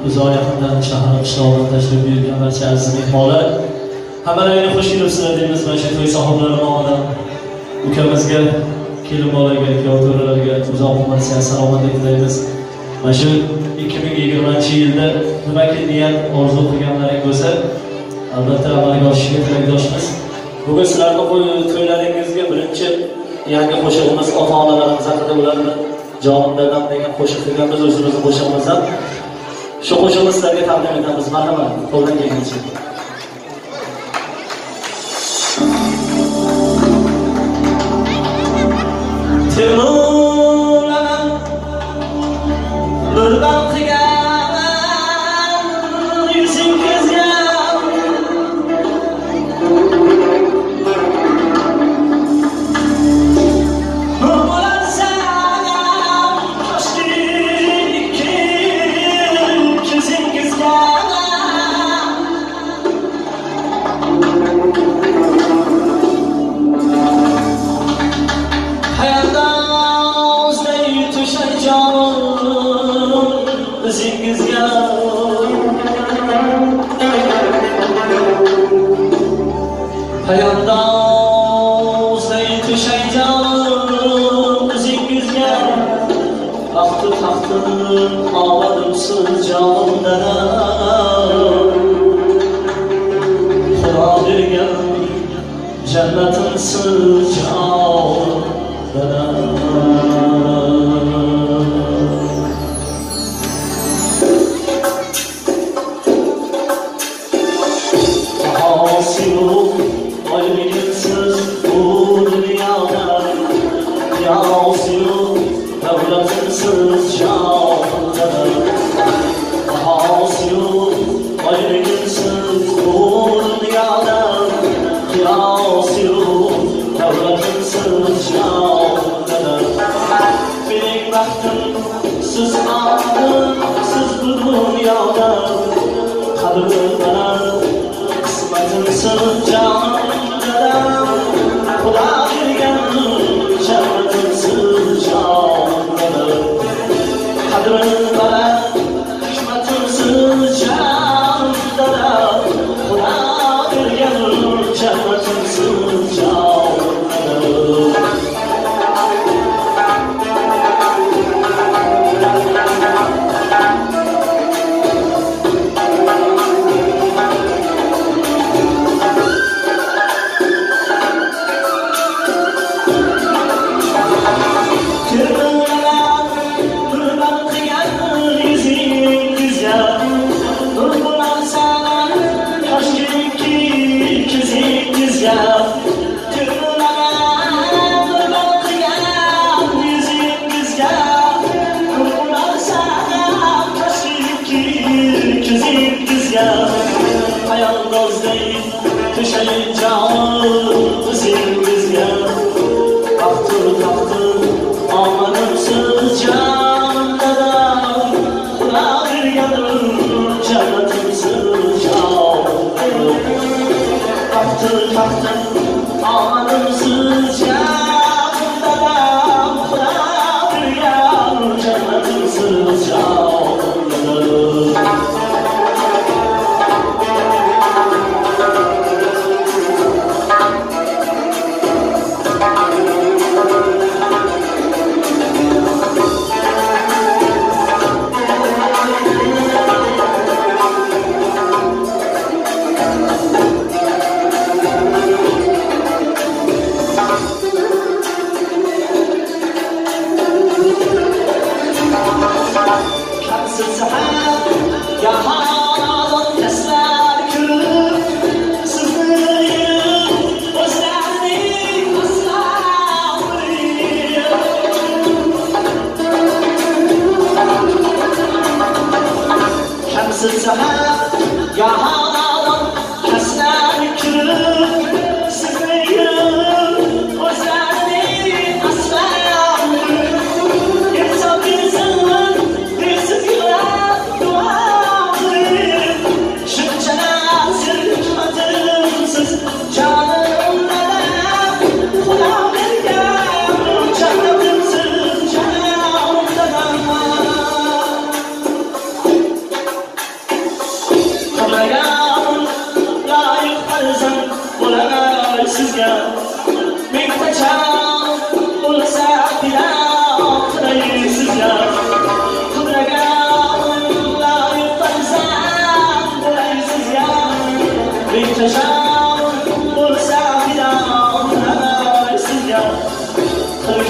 uzoq yaqindan shahar qishloqdan tashrif buyurgan barcha aziz mehmonlar, hammalarga xush kelibsizlar deymiz. Mana shu to'y sohiblari nomidan ukamizga, kelin bolaga, kuyov to'ralarga uzoq umr, salomatlik tilaymiz. Mana shu 2020-yilda nimaki niyat, orzu qilganlaring bo'lsa, albatta amalga oshishiga tilakdoshmiz. Bugun sizlarning to'ylaringizga birinchi yangi qo'shig'imiz ota-onalarimiz haqida ularni jonim dadam degan qo'shiq qilganmiz, o'zimizni qo'shig'imizdan. Shu qo'shiqni sizlarga taqdim etamiz. Marhamat, qo'ldan kelgancha. Temurlanan birdan qilgan yuzingizga cennetin sıcağında Hasi yok, ayrılıksız bu dünyada Yağsı yok, devletin sıcağında Hasi yok, ayrılıksız bu dünyada Yağsı yok, devletin sıcağında Benim baktım, siz aldın, siz bu dünyada Kadınlara kısmetin sıcağında Kula girgen cennetin sıcağında Kadınlara kısmetin sıcağında Kula girgen cennetin sıcağında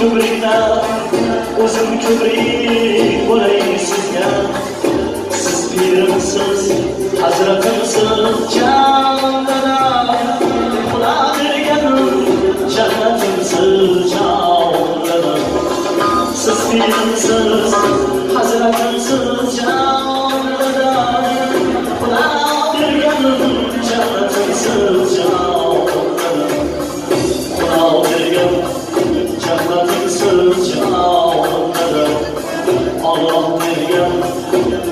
kibrikdan o'zim kibrik bo'lay sizga. Siz pirimsiz, hazratimsiz, jondan xudo berganim, jannatimsiz, jondan. Siz pirimsiz, hazratimsiz, jondan xudo berganim, jannatimsiz, jondan. Xudo berganim, jannatimsiz, jondan. Allah bergan